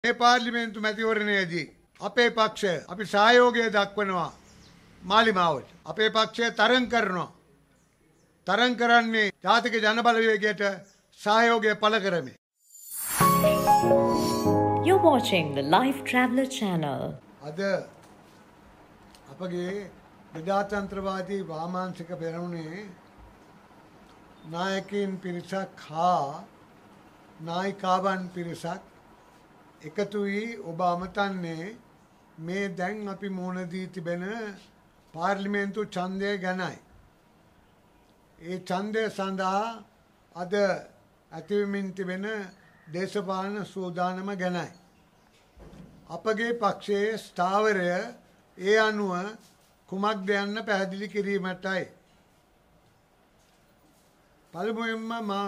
මේ පාර්ලිමේන්තු මැතිවරණයේදී අපේ පක්ෂය අපි සහයෝගය දක්වනවා මාලිමාවට. අපේ පක්ෂය තරඟ කරනවා. තරඟ කරන්නේ ජාතික ජනබලවේගයට සහයෝගය පළ කරමින්. You're watching the Life Traveller channel. අද අපගේ ප්‍රජාතන්ත්‍රවාදී වාමාංශික පෙරමුණේ නායකයින් පිරිසක් හා නායිකාවන් පිරිසක් එකතු වී ඔබ අමතන්නේ මේ දැන් අපි මුහුණ දී තිබෙන පාර්ලිමේන්තු ඡන්දය ගැනයි. ඒ ඡන්දය සඳහා අද ඇතිවෙමින් තිබෙන දේශපාලන සූදානම ගැනයි. අපගේ පක්ෂයේ ස්ථාවරය ඒ අනුව කුමක්ද යන්න පැහැදිලි කිරීමටයි. පළමුවෙන්ම මා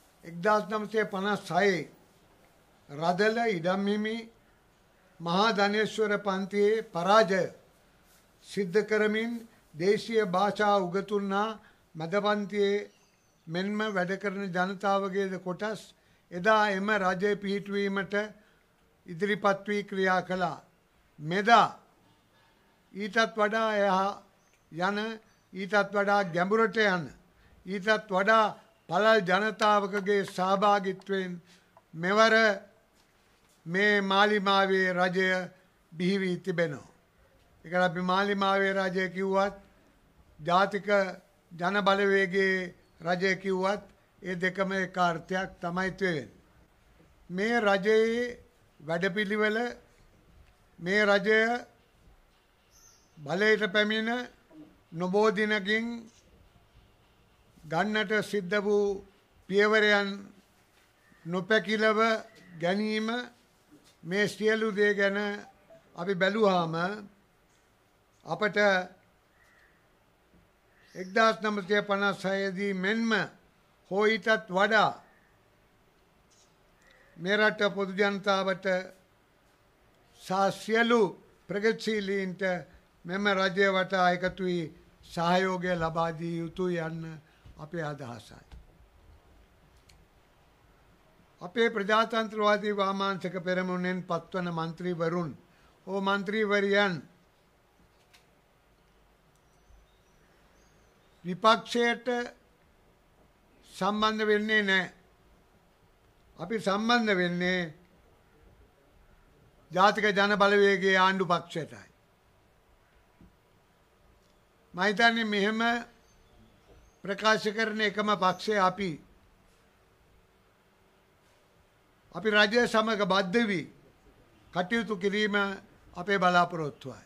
1956 රදල ඉඩම්හිමි මහා ධනේශ්වර පන්තියේ පරාජය සිද්ධ කරමින් දේශීය භාෂා උගතුන්නා මැද පන්තියේ මෙන්ම වැඩ කරන ජනතාවගේද කොටස් එදා එම රජය පිහිටුවීමට ඉදිරිපත් වී ක්‍රියා කළා. මෙදා ඊටත් වඩා එහා යන ඊටත් වඩා ගැඹුරට යන ඊටත් වඩා පළල් ජනතාවකගේ සහභාගිත්වයෙන් මෙවර මේ මාලිමාවේ රජය බිහි වී තිබෙනවා. ඒකට අපි මාලිමාවේ රජය කිව්වත් ජාතික ජන බලවේගයේ රජය කිව්වත් ඒ දෙකම එක අර්ථයක් තමයි තියෙන්නේ. මේ රජයේ වැඩපිළිවෙල මේ රජය බලයට පැමිණ නොබෝ දිනකින් ගන්නට සිද්ධ වූ පියවරයන් නොපැකිලව ගැනීම මේ සියලු දේ ගැන අපි බැලුවාම අපට 1956 දී මෙන්ම හෝ ඊටත් වඩා මේ රට පොදු ජනතාවට සියලු ප්‍රගතිශීලීන්ට මෙම රජය වටා එකතු වී සහයෝගය ලබා දී යුතුයි යන්න අපේ අදහසයි. අපේ ප්‍රජාතන්ත්‍රවාදී වාමාංශික පෙරමුණෙන් පත්වන മന്ത്രിවරුන් හෝ മന്ത്രിවරියන් විපක්ෂයට සම්බන්ධ වෙන්නේ නැහැ. අපි සම්බන්ධ වෙන්නේ ජාතික ජන බලවේගයේ ආණ්ඩු පක්ෂයටයි. මම හිතන්නේ මෙහෙම ප්‍රකාශ කරන එකම පක්ෂය අපි රජය සමග බද්ධ වී කටයුතු කිරීම අපේ බලාපොරොත්තුවයි.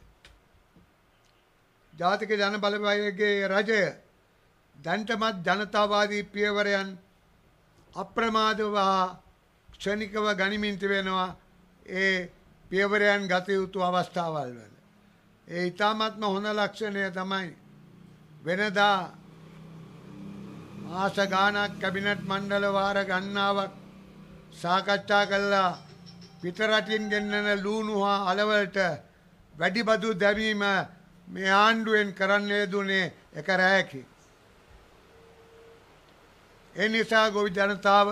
ජාතික ජන බලවේගයේ රජය දැන්ටමත් ජනතාවාදී පියවරයන් අප්‍රමාදව ක්ෂණිකව ගනිමින් තිබෙනවා ඒ පියවරයන් ගත යුතු අවස්ථාවල් වල. ඒ ඊටාත්ම හොඳ ලක්ෂණය තමයි වෙනදා මාස ගාණක් කැබිනට් මණ්ඩල වාර ගණනාවක් සාකච්ඡා කළා පිටරටින් ගෙන්නන ලූණු හා අලවලට වැඩි බදු දැමීම මේ ආණ්ඩුවෙන් කරන්න යෙදුනේ එක රැයකින්. ඒ නිසා ගොවි ජනතාව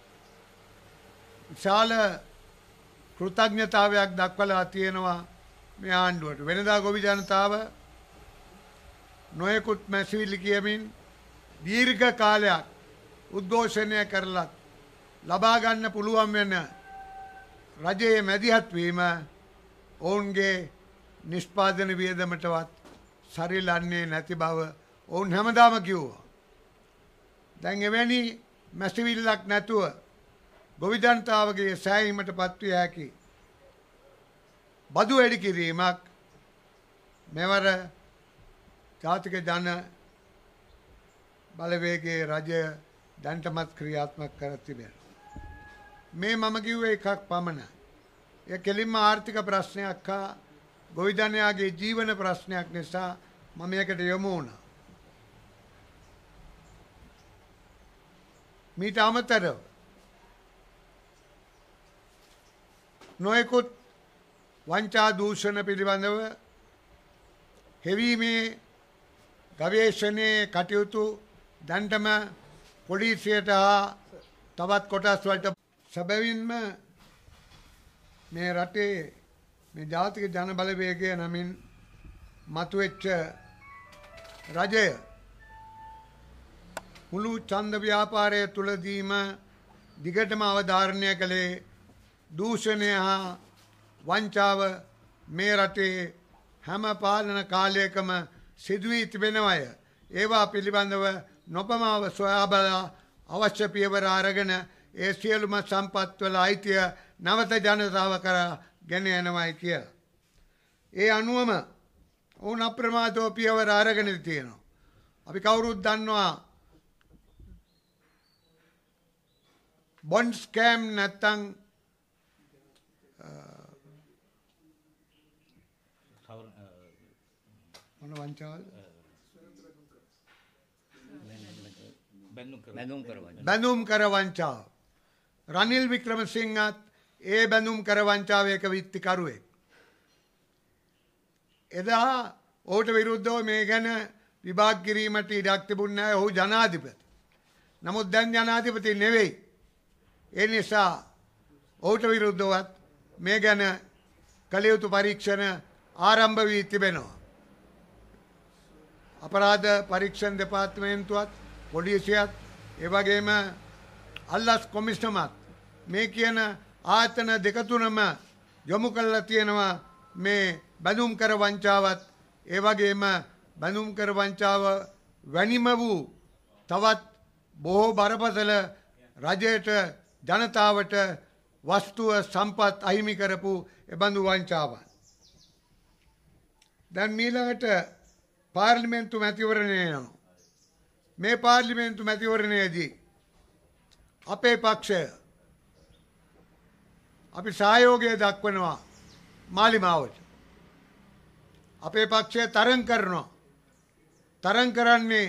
විශාල කෘතඥතාවයක් දක්වලා තියෙනවා මේ ආණ්ඩුවට. වෙනදා ගොවි ජනතාව නොයෙකුත් මැසිවිලි කියමින් දීර්ඝ කාලයක් උද්ඝෝෂණය කරලත් ලබා ගන්න පුළුවන් වෙන රජයේ මැදිහත් වීම ඔවුන්ගේ නිෂ්පාදන වියදමටවත් සරිලන්නේ නැති බව ඔවුන් හැමදාම කිව්වා. දැන් එවැනි මැසිවිල්ලක් නැතුව ගොවි ජනතාවගේ සෑහීමට පත්විය හැකි බදු වැඩි කිරීමක් මෙවර ජාතික ජන බලවේගයේ රජය දැන්ටමත් ක්‍රියාත්මක කර තිබෙනවා. මේ මම කිව්වේ එකක් පමණයි. ඒ කෙලින්ම ආර්ථික ප්‍රශ්නයක් හා ගොවි ජනයාගේ ජීවන ප්‍රශ්නයක් නිසා මම මේකට යොමු වුණා. මීට අමතරව නොයෙකුත් වංචා දූෂණ පිළිබඳව හෙවීමේ ගවේෂණයේ කටයුතු දැන්ටම පොලිසියට හා තවත් කොටස් වලට සැබවින්ම මේ රටේ මේ ජාතික ජන බලවේගය නමින් මතුවෙච්ච රජය මුළු ඡන්ද ව්‍යාපාරය තුලදීම දිගටම අවධාරණය කළේ දූෂණය හා වංචාව මේ රටේ හැම පාලන කාලයකම සිදුවී තිබෙනවය. ඒවා පිළිබඳව නොපමාව සොයා බලා අවශ්‍ය පියවර අරගෙන ඒ සියලුම සම්පත්වල අයිතිය නැවත ජනතාව කරා ගෙන යනවායි කියලා. ඒ අනුවම ඔවුන් අප්‍රමාදව පියවර අරගෙන තියෙනවා. අපි කවුරුත් දන්නවා බොන්ඩ් ස්කෑම් නැත්තම් මොන වංචාවද? බැඳුම් කර වංචාව. රනිල් වික්‍රමසිංහත් ඒ බැඳුම් කර වංචාවේ එක විත්තිකරුවෙක්. එදා ඔහුට විරුද්ධව මේ ගැන විභාග කිරීමට ඉඩක් තිබුණේ නැහැ. ඔහු ජනාධිපති. නමුත් දැන් ජනාධිපති නෙවෙයි. ඒ නිසා ඔහුට විරුද්ධවත් මේ ගැන කළ යුතු පරීක්ෂණ ආරම්භ වී තිබෙනවා. අපරාධ පරීක්ෂණ දෙපාර්තමේන්තුවත් පොලිසියත් ඒ වගේම අල්ලස් කොමිෂනමත් මේ කියන ආයතන දෙක තුනම යොමු කළා තියෙනවා මේ බැඳුම් කර වංචාවත් ඒ වගේම බැඳුම් කර වංචාව වැනිම වූ තවත් බොහෝ බරපතල රජයට ජනතාවට වස්තුව සම්පත් අහිමි කරපු එබඳු වංචාවන්. දැන් මීළඟට පාර්ලිමේන්තු මැතිවරණය යනවා. මේ පාර්ලිමේන්තු මැතිවරණයේදී අපේ පක්ෂය අපි සහයෝගය දක්වනවා මාලිමාවට. අපේ පක්ෂය තරඟ කරනවා. තරඟ කරන්නේ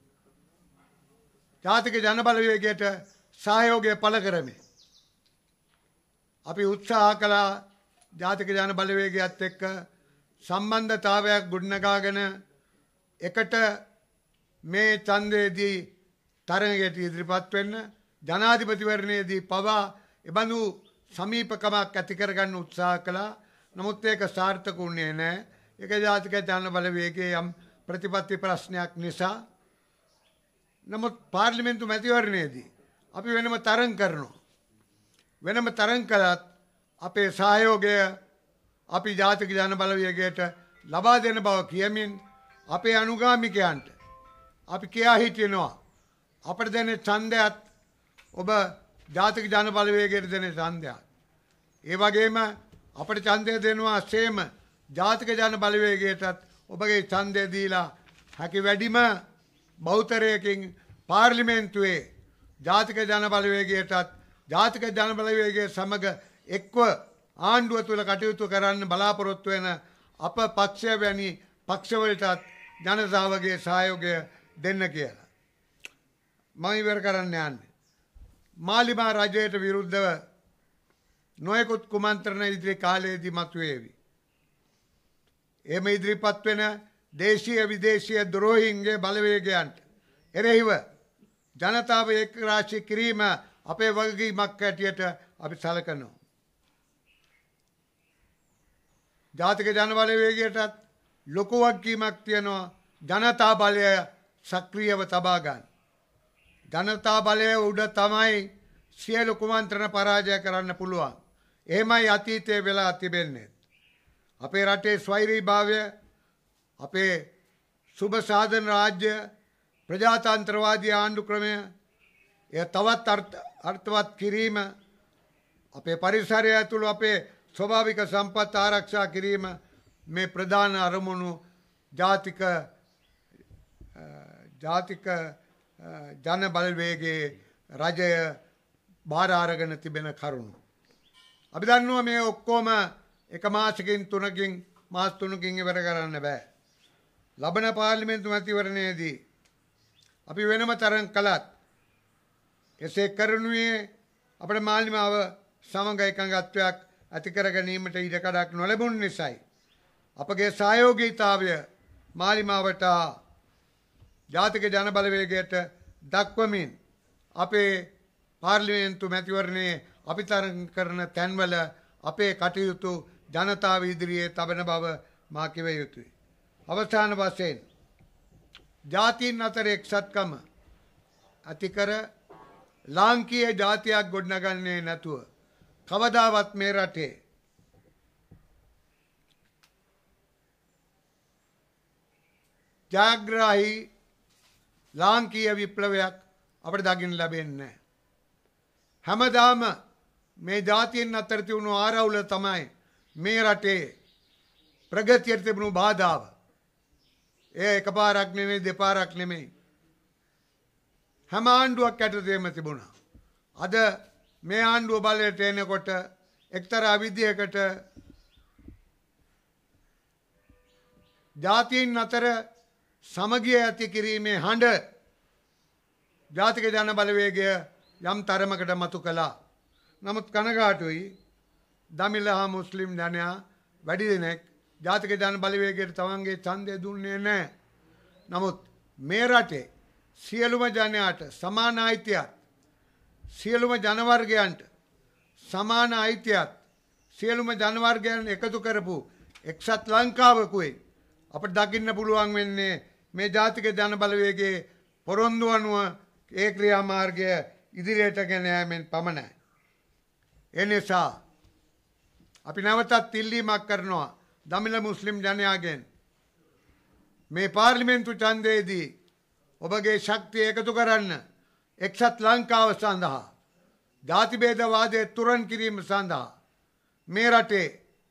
ජාතික ජන බලවේගයට සහයෝගය පළ කරමින්. අපි උත්සාහ කළා ජාතික ජන බලවේගයත් එක්ක සම්බන්ධතාවයක් ගොඩනගාගෙන එකට මේ ඡන්දයේදී තරඟයට ඉදිරිපත් වෙන්න ජනාධිපතිවරණයේදී පවා එබඳු සමීපකමක් ඇති කරගන්න උත්සාහ කළා. නමුත් ඒක සාර්ථක වුණේ නැහැ. ඒක ජාතික ජන බලවේගයේ යම් ප්‍රතිපත්ති ප්‍රශ්නයක් නිසා. නමුත් පාර්ලිමේන්තු මැතිවරණයේදී අපි වෙනම තරඟ කරනවා. වෙනම තරඟ කළත් අපේ සහයෝගය අපි ජාතික ජන බලවේගයට ලබා දෙන බව කියමින් අපේ අනුගාමිකයන්ට අපි කියා හිටිනවා අපට දෙන ඡන්දයත් ඔබ ජාතික ජන බලවේගයට දෙන ඡන්දයක්. ඒ වගේම අපට ඡන්දය දෙනවා සේම ජාතික ජන බලවේගයටත් ඔබගේ ඡන්දය දීලා හැකි වැඩිම බහුතරයකින් පාර්ලිමේන්තුවේ ජාතික ජන බලවේගයටත් ජාතික ජන බලවේගයේ සමග එක්ව ආණ්ඩුව තුල කටයුතු කරන්න බලාපොරොත්තු වෙන අප පක්ෂය වැනි පක්ෂවලටත් ජනතාවගේ සහයෝගය දෙන්න කියලා. මම ඉවර කරන්න යන්නේ. මාලිමා රජයට විරුද්ධව නොයෙකුත් කුමන්ත්‍රණ ඉදිරි කාලයේදී මතුවේවි. එම ඉදිරිපත් වෙන දේශීය විදේශීය ද්‍රෝහීන්ගේ බලවේගයන්ට එරෙහිව ජනතාව එක් රාශී කිරීම අපේ වගකීමක් හැටියට අපි සැලකනවා. ජාතික ජන බලවේගයටත් ලොකු වගකීමක් තියෙනවා ජනතා බලය සක්‍රියව තබා ගන්න. ජනතා බලය උඩ තමයි සියලු කුමන්ත්‍රණ පරාජය කරන්න පුළුවන්. එහෙමයි අතීතයේ වෙලා තිබෙන්නේ. අපේ රටේ ස්වෛරීභාවය, අපේ සුබ සාධන රාජ්‍ය, ප්‍රජාතන්ත්‍රවාදී ආණ්ඩු ක්‍රමය එය තවත් අර්ථවත් කිරීම, අපේ පරිසරය ඇතුළු අපේ ස්වභාවික සම්පත් ආරක්ෂා කිරීම මේ ප්‍රධාන අරමුණු ජාතික ජන බලවේගයේ රජය බාර අරගෙන තිබෙන කරුණු. අපි දන්නවා මේ ඔක්කොම එක මාසකින් මාස තුනකින් ඉවර කරන්න බෑ. ලබන පාර්ලිමේන්තු මැතිවරණයේදී අපි වෙනම තරම් කළත් එසේ කරනුයේ අපේ මාලිමාව සමග එකඟත්වයක් ඇති කර ගැනීමට ඉඩකඩක් නොලැබුණ නිසායි. අපගේ සහයෝගීතාවය මාලිමාවට ජාතික ජන බලවේගයට දක්වමින් අපේ පාර්ලිමේන්තු මැතිවරණයේ අපි තරඟ කරන තැන්වල අපේ කටයුතු ජනතාව ඉදිරියේ තබන බව මා කිව යුතුයි. අවසාන වශයෙන් ජාතීන් අතර එක්සත්කම ඇතිකර ලාංකීය ජාතියක් ගොඩනගන්නේ නැතුව කවදාවත් මේ රටේ ජයග්‍රාහී ලාංකීය විප්ලවයක් අපිට දකින්න ලැබෙන්නේ නැහැ. හැමදාම මේ ජාතීන් අතර තිබුණු ආරවුල තමයි මේ රටේ ප්‍රගතියට තිබුණු බාධාව. ඒ එකපාරක් නෙමෙයි දෙපාරක් නෙමෙයි. හැම ආණ්ඩුවක් යටතේම තිබුණා. අද මේ ආණ්ඩුව බලයට එනකොට එක්තරා විදියකට ජාතීන් අතර සමගිය ඇති කිරීමේ හඬ ජාතික ජන බලවේගය යම් තරමකට මතු කළා. නමුත් කනගාටුයි දමිළ හා මුස්ලිම් ජනයා වැඩි දෙනෙක් ජාතික ජන බලවේගයට තමන්ගේ ඡන්දය දුන්නේ නැහැ. නමුත් මේ රටේ සියලුම ජනයාට සමාන අයිතියක්, සියලුම ජනවර්ගයන්ට සමාන අයිතියක්, සියලුම ජනවර්ගයන් එකතු කරපු එක්සත් ලංකාවකුයි අපිට දකින්න පුළුවන් වෙන්නේ මේ ජාතික ජන බලවේගයේ පොරොන්දු අනුව ඒ ක්‍රියාමාර්ගය ඉදිරියට ගෙන යාමෙන් පමණයි. ඒ නිසා අපි නැවතත් ඉල්ලීමක් කරනවා දමිළ මුස්ලිම් ජනයාගෙන් මේ පාර්ලිමේන්තු ඡන්දයේදී ඔබගේ ශක්තිය එකතු කරන්න එක්සත් ලංකාව සඳහා ජාති භේදවාදය තුරන් කිරීම සඳහා මේ රටේ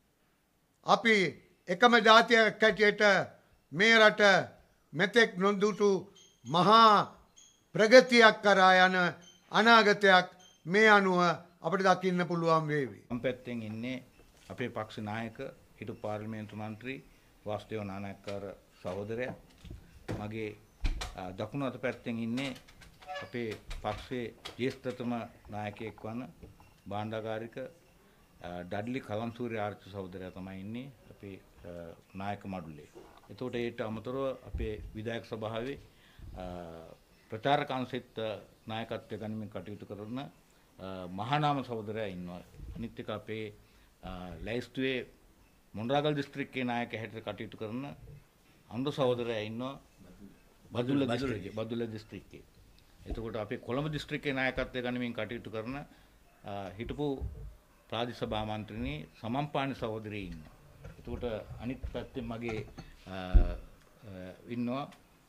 අපි එකම ජාතියක් හැටියට මේ රට මෙතෙක් නොදුටු මහා ප්‍රගතියක් කරා යන අනාගතයක් මේ අනුව අපිට දකින්න පුළුවන් වේවි. මම පැත්තෙන් ඉන්නේ අපේ පක්ෂ නායක හිටපු පාර්ලිමේන්තු මන්ත්‍රී වාස්දේව නානායක්කාර සහෝදරයා. මගේ දකුණු අත පැත්තෙන් ඉන්නේ අපේ පක්ෂයේ ජ්‍යෙෂ්ඨතම නායකයෙක් වන භාණ්ඩාගාරික ඩඩ්ලි කලම්සූරිය ආරච්චි සහෝදරයා තමයි ඉන්නේ අපේ නායක මඩුල්ලේ. එතකොට ඒට අමතරව අපේ විධායක සභාවේ ප්‍රචාරක අංශෙත් නායකත්වය ගනිමින් කටයුතු කරන මහානාම සහෝදරයා ඉන්නවා. අනිත් එක අපේ ලැයිස්තුවේ මොණරාගල් දිස්ත්‍රික්කයේ නායක හැටියට කටයුතු කරන අනුර සහෝදරයා ඉන්නවා බදුල්ල දිස්ත්‍රික්කයේ. එතකොට අපේ කොළඹ දිස්ත්‍රික්කයේ නායකත්වය ගනිමින් කටයුතු කරන හිටපු ප්‍රාදේශ සභා මන්ත්‍රීනි සමම්පාණි සහෝදරිය ඉන්නවා. එතකොට අනිත් පැත්තෙන් මගේ ඉන්නවා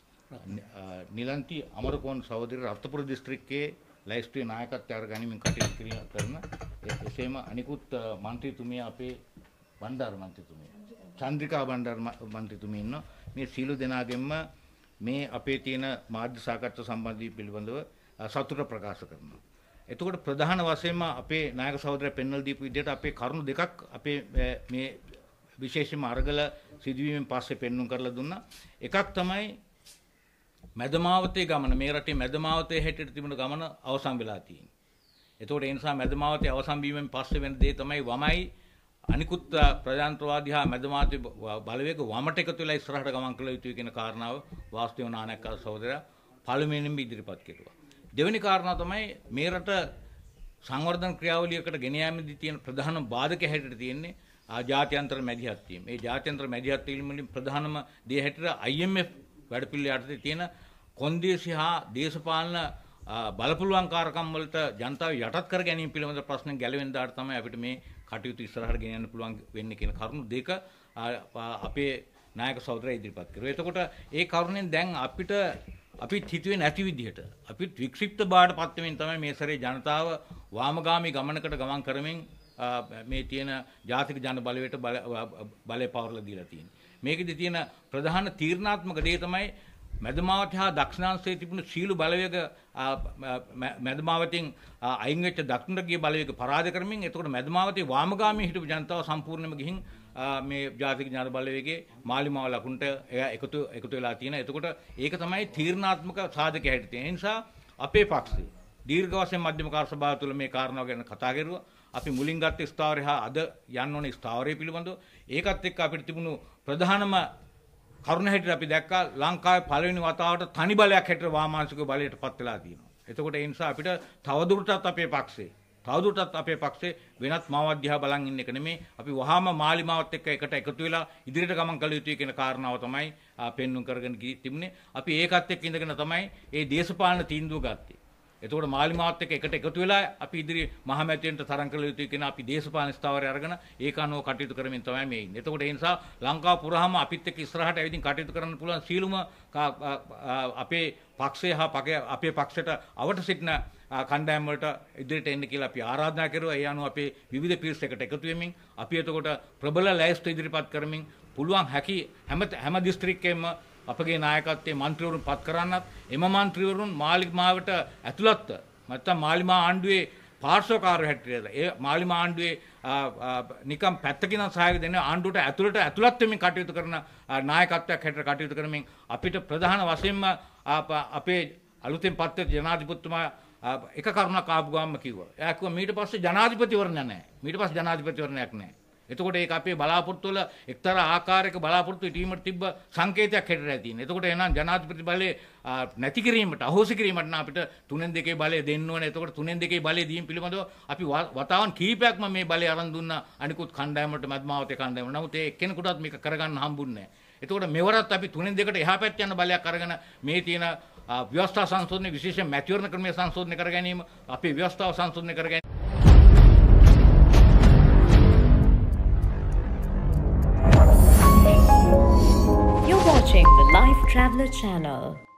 නිලන්ති අමරකෝන් සහෝදරිය රත්නපුර දිස්ත්‍රික්කයේ ලැයිස්තුවේ නායකත්වය ගනිමින් කටයුතු කරන එසේම අනිකුත් මන්ත්‍රීතුමිය අපේ බණ්ඩාර මන්ත්‍රීතුමිය චන්ද්‍රිකා බණ්ඩාර මන්ත්‍රීතුමිය ඉන්නවා. මේ සීල දෙනාගෙන්ම මේ අපේ තියෙන මාධ්‍ය සාකච්ඡා සම්බන්ධී පිළිබඳව සතුට ප්‍රකාශ කරනවා. එතකොට ප්‍රධාන වශයෙන්ම අපේ නායක සහෝදරයා පෙන්වලා දීපු විදිහට අපේ කරුණු දෙකක් අපේ මේ විශේෂයෙන්ම අරගල සිදුවීමෙන් පස්සේ පෙන්වුම් කරලා දුන්නා. එකක් තමයි මැදමාවතේ ගමන, මේ රටේ මැදමාවතේ හැටියට තිබුණ ගමන අවසන් වෙලා තියෙන්නේ. එතකොට ඒ නිසා මැදමාවතේ අවසන් වීමෙන් පස්සේ වෙන දේ තමයි වමයි අනිකුත් ප්‍රජාතන්ත්‍රවාදී හා මැදමාවතේ බලවේග වමට එකතු වෙලා ඉස්සරහට ගමන් කළ යුතුයි කියන කාරණාව වාස්දේව නානායක්කාර සහෝදරයා පළමුවෙනින්ම ඉදිරිපත් කෙරුවා. දෙවෙනි කාරණාව තමයි මේ රට සංවර්ධන ක්‍රියාවලියකට ගෙන යාමේදී තියෙන ප්‍රධාන බාධක හැටියට තියෙන්නේ ජාත්‍යන්තර මැදිහත් වීම. මේ ජාත්‍යන්තර මැදිහත් වීම වලින් ප්‍රධානම දේ හැටියට IMF වැඩපිළිවෙල යටතේ තියෙන කොන්දේසි හා දේශපාලන බලපුලුවන්කාරකම් වලට ජනතාව යටත් කර ගැනීම පිළිබඳ ප්‍රශ්න ගැලවෙන දාට තමයි අපිට මේ කටයුතු ඉස්සරහට ගෙන යන්න පුළුවන් වෙන්නේ කියන කරුණු දෙක අපේ නායක සහෝදරයා ඉදිරිපත් කරුවා. එතකොට ඒ කරුණෙන් දැන් අපිත් හිතුවේ නැති විදිහට අපිත් වික්ෂිප්ත බාට පත් වෙමින් තමයි මේ සැරේ ජනතාව වාමගාමී ගමනකට ගමන් කරමින් මේ තියෙන ජාතික ජන බලවේගයට බලය පවරලා දීලා තියෙන්නේ. මේකෙදි තියෙන ප්‍රධාන තීරණාත්මක දේ තමයි මැදමාවත හා දක්ෂිණාංශයේ තිබුණු සීළු බලවේග මැදමාවතින් අයින් වෙච්ච දක්ෂිණට ගිය බලවේග පරාජය කරමින් එතකොට මැදමාවතේ වාමගාමී හිටපු ජනතාව සම්පූර්ණයෙන්ම ගිහින් මේ ජාතික ජන බලවේගයේ මාලිමාව ලකුණට එකතු වෙලා තියෙනවා. එතකොට ඒක තමයි තීරණාත්මක සාධකය හැටියට තියෙන නිසා අපේ පක්ෂය දීර්ඝ වශයෙන් මධ්‍යම කාර්ය සභාව තුළ මේ කාරණාව ගැන කතා කරුවා. අපි මුලින් ගත්ත ස්ථාවරය හා අද යන්න ඕනේ ස්ථාවරය පිළිබඳව ඒකත් එක්ක අපිට තිබුණු ප්‍රධානම කරුණ හැටියට අපි දැක්කා ලංකාවේ පළවෙනි වතාවට තනි බලයක් හැටියට වාමාංශික බලයට පත් වෙලා තියෙනවා. එතකොට ඒ නිසා අපිට තවදුරටත් අපේ පක්ෂේ තවදුරටත් අපේ පක්ෂේ වෙනත් මාවත් දිහා බලන් ඉන්න එක නෙමෙයි. අපි වහාම මාලිමාවත් එක්ක එකට එකතු වෙලා ඉදිරියට ගමන් කළ යුතුයි කියන කාරණාව තමයි පෙන්වුම් කරගෙන තිබුණේ. අපි ඒකත් එක්ක ඉඳගෙන තමයි මේ දේශපාලන තීන්දුව ගත්තේ. එතකොට මාලිමාවත් එක්ක එකට එකතු වෙලා අපි ඉදිරි මහමැතිවරණයට තරම් කළ යුතුයි කියන අපි දේශපාලන ස්ථාවරය අරගෙන ඒක අනුව කටයුතු කරමින් තමයි මේ ඉන්නේ. එතකොට ඒ නිසා ලංකාව පුරාම අපිත් එක්ක ඉස්සරහට ඇවිදින් කටයුතු කරන්න පුළුවන් සීලුම අපේ පක්ෂය හා අපේ පක්ෂයට අවට සිටින කණ්ඩායම් වලට ඉදිරියට එන්න කියලා අපි ආරාධනා කරුවා. ඒ අනුව අපේ විවිධ පිරිස් එකට එකතු වෙමින් අපි එතකොට ප්‍රබල ලැයිස්තු ඉදිරිපත් කරමින් පුළුවන් හැකි හැම දිස්ත්‍රික්කයකම අපගේ නායකත්වයේ മന്ത്രിවරුන් පත් කරන්නත් එම മന്ത്രിවරුන් මාලිමාවට ඇතුළත්ව නැත්නම් මාලිමා ආණ්ඩුවේ පාර්ශ්වකාරයෝ හැටියට ඒ මාලිමා ආණ්ඩුවේ නිකම් පැත්තකින් සහාය දෙන ආණ්ඩුවට ඇතුළත් වෙමින් කටයුතු කරන නායකත්වයක් හැටියට කටයුතු කරමින් අපිට ප්‍රධාන වශයෙන්ම අපේ අලුතෙන් පත් වෙච්ච ජනාධිපතිතුමා එක කරුණක් ආපු ගාම කිව්වා. එයා කිව්වා මීට පස්සේ ජනාධිපතිවරණයක් නැහැ. මීට පස්සේ ජනාධිපතිවරණයක් නැහැ. එතකොට ඒක අපේ බලාපොරොත්තු වල එක්තරා ආකාරයක බලාපොරොත්තු ඉදීමට තිබ්බ සංකේතයක් හැටියට තියෙනවා. එතකොට එහෙනම් ජනාධිපති බලය නැති කිරීමට අහෝසි කිරීමට නම් අපිට 3/2 බලය දෙන්න ඕනේ. එතකොට 3/2 බලය දීම පිළිබඳව අපි වතාවන් කීපයක්ම මේ බලය අරන් දුන්නා අනිකුත් කණ්ඩායම් වලට මැදමාවතේ කණ්ඩායම්. නමුත් ඒ එක්කෙනෙකුටවත් මේක කරගන්න හම්බුන්නේ නැහැ. එතකොට මෙවරත් අපි 3/2කට එහා පැත්ත යන බලයක් අරගෙන මේ තියෙන ව්‍යවස්ථා සංශෝධනය විශේෂයෙන් මැතිවරණ ක්‍රමයේ සංශෝධනය කර ගැනීම අපේ ව්‍යවස්ථාව සංශෝධනය කර ගැනීම You're watching the Life Traveler channel.